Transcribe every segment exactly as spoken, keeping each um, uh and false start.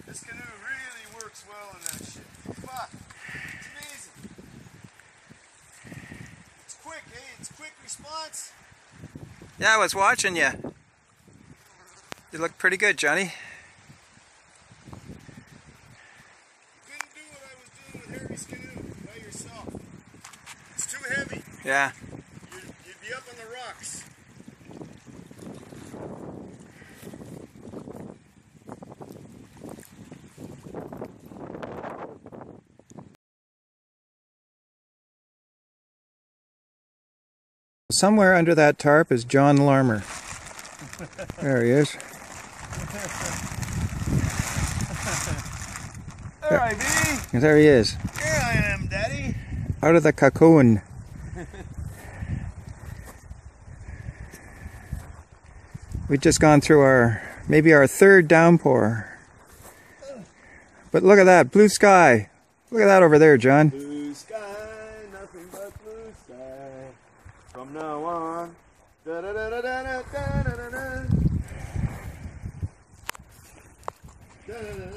This canoe really works well in that shit. Fuck. It's amazing. It's quick, eh? It's quick response. Yeah, I was watching you. You look pretty good, Johnny. You couldn't do what I was doing with Harry's canoe by yourself. It's too heavy. Yeah. You'd, you'd be up on the rocks. Somewhere under that tarp is John Larmer. There he is. There I be. There he is. Here I am, Daddy. Out of the cocoon. We've just gone through our, maybe our third downpour. But look at that, blue sky. Look at that over there, John. Blue sky, nothing but blue sky. From now on. Da da da da da da da da da. Da da da.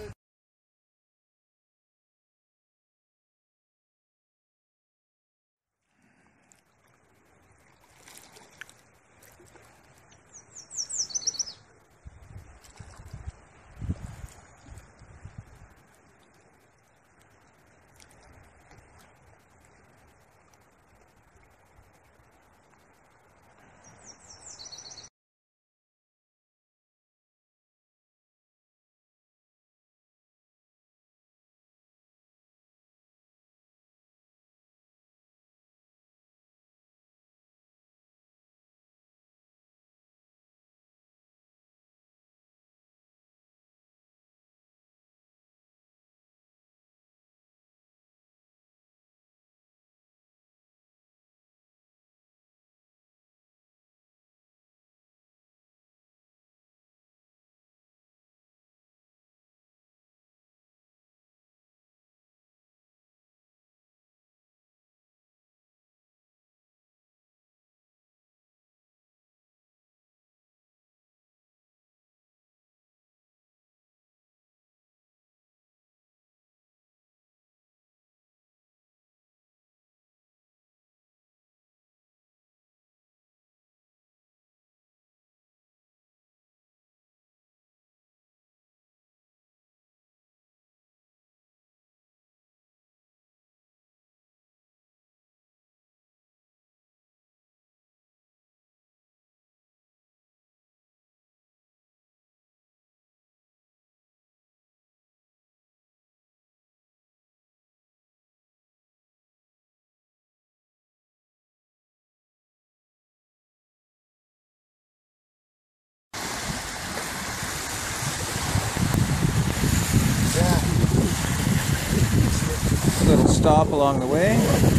A little stop along the way.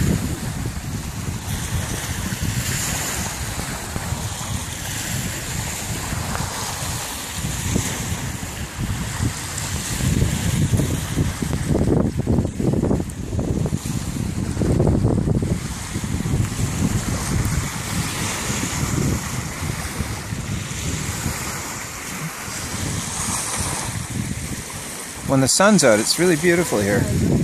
When the sun's out, it's really beautiful here.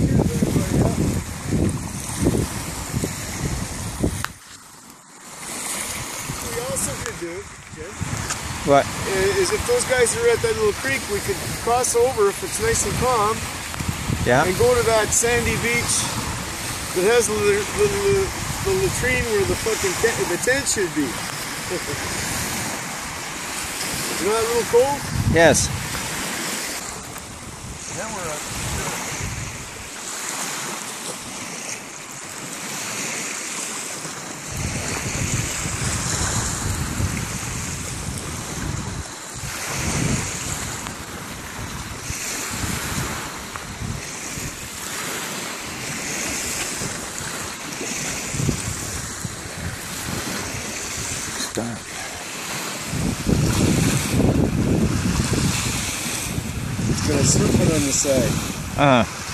What? Is if those guys are at that little creek, we could cross over if it's nice and calm. Yeah. And go to that sandy beach that has the, the, the, the latrine where the fucking tent, the tent should be. You know that little cove? Yes. Then we're up. Dark. It's got a serpent on the side. Uh-huh.